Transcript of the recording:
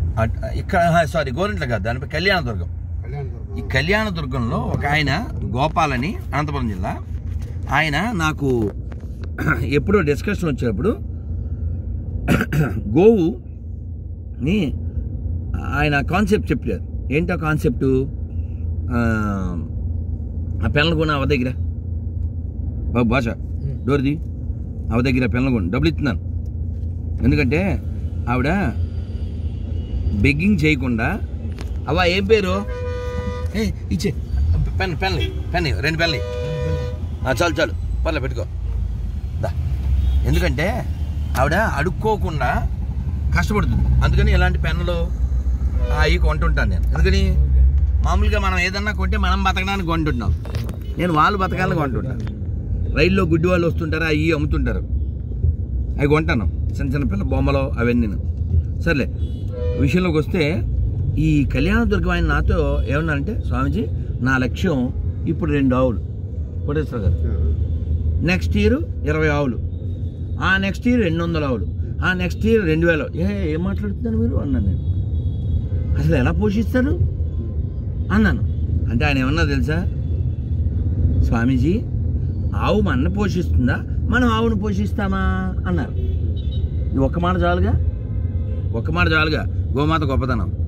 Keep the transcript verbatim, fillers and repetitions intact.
ఇక్కడ సారీ గోరింట్ల కాదు, దానిపై కళ్యాణదుర్గం. ఈ కళ్యాణదుర్గంలో ఒక ఆయన గోపాలని, అనంతపురం జిల్లా, ఆయన నాకు ఎప్పుడో డిస్కషన్ వచ్చినప్పుడు గోవుని ఆయన కాన్సెప్ట్ చెప్పారు. ఏంటో కాన్సెప్టు, ఆ పెళ్ళగొన అవ దగ్గర బాబు భాష డోర్ది అవ దగ్గర పెళ్ళగొన డబ్బులు ఇస్తున్నాను. ఎందుకంటే ఆవిడ బెగ్గింగ్ చేయకుండా, అవ్వ ఏం పేరు, ఏ ఇచ్చే పెన్ పెన్లు పెన్ రెండు పెన్లు చాలు చాలు పర్లే పెట్టుకో దా. ఎందుకంటే ఆవిడ అడుక్కోకుండా కష్టపడుతుంది. అందుకని ఇలాంటి పెన్నులు అవి కొంటుంటాను నేను. ఎందుకని మామూలుగా మనం ఏదన్నా కొంటే మనం బతకడానికి కొంటుంటాం, నేను వాళ్ళు బతకాలని కొంటుంటాను. రైల్లో గుడ్డి వాళ్ళు వస్తుంటారు, అవి అమ్ముతుంటారు, అవి కొంటాను. చిన్న చిన్న పిల్ల బొమ్మలు అవన్నీ. సర్లే విషయంలోకి వస్తే, ఈ కళ్యాణదుర్గం ఆయన నాతో ఏమన్నారంటే, స్వామీజీ నా లక్ష్యం ఇప్పుడు రెండు ఆవులు కోటేశ్వర గారు, నెక్స్ట్ ఇయర్ ఇరవై ఆవులు, ఆ నెక్స్ట్ ఇయర్ రెండు వందల ఆవులు, ఆ నెక్స్ట్ ఇయర్ రెండు వేలు. ఏ ఏం మాట్లాడుతున్నారు మీరు అన్నాను నేను. అసలు ఎలా పోషిస్తారు అన్నాను. అంటే ఆయన ఏమన్నా తెలుసా, స్వామీజీ ఆవు మన పోషిస్తుందా, మనం ఆవును పోషిస్తామా అన్నారు. ఒక్క మాట చాలుగా, ఒక్క మాట చాలుగా గోమాత గొప్పతనం.